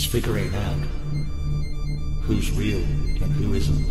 It's figuring out who's real and who isn't.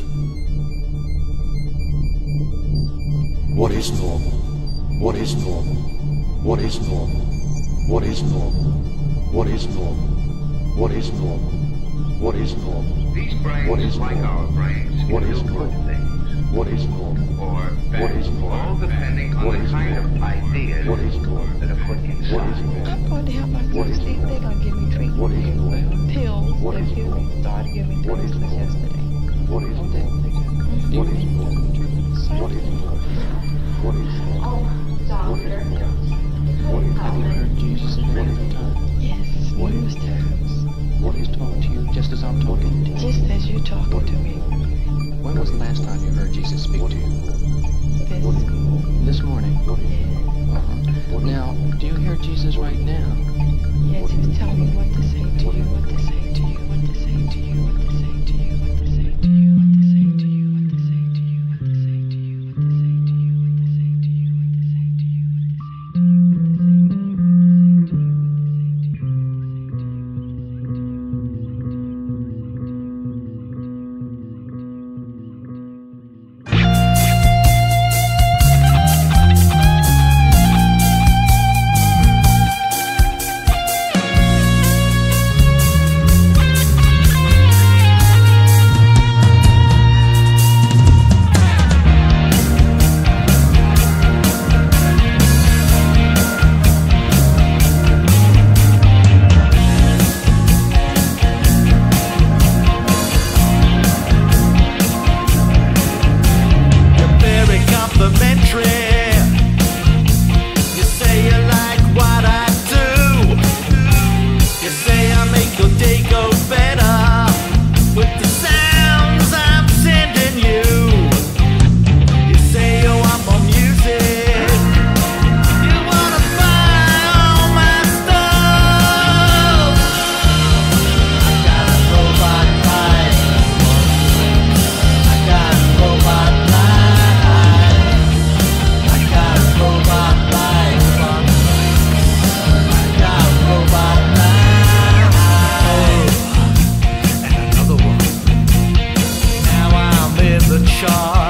What is normal? What is normal? What is normal? What is normal? What is normal? What is normal? What is normal? These brains, What is like normal? our brains, What can is do good normal? things What is normal? or What bad, is normal? all depending on What the is kind of normal? ideas What is normal? that are put What is inside. normal? I'm going to help my What is folks think they're going to give me treatment. What is normal? Pills. What They're is giving normal? me, started giving me What is pills since normal? yesterday. What is normal? What is normal? What is normal? What is normal? What is normal? What is Have you normal? heard Jesus in your time? Yes, What numerous is times. What He's is talking to you just as I'm talking to you. Just as you're talking to me. When was the last time you heard Jesus speak to you? This, This morning. Now, do you hear Jesus right now? yes, he's telling me what to say to you, what to say to you, what to say to you, what to say to you, what to say to you, what to say to you, what to say to you, what to say to you, what to say to you, what to say to you, what to say to you, what to say to you, what to say to You're very complimentary. You say you like what I do. You say I make your day go better with the sounds I'm sending you. You say you want more music. You wanna buy all my stuff. I got a robot life. I got a robot life. I got a robot life. I got a robot life. And another one. Now I'm in the charge.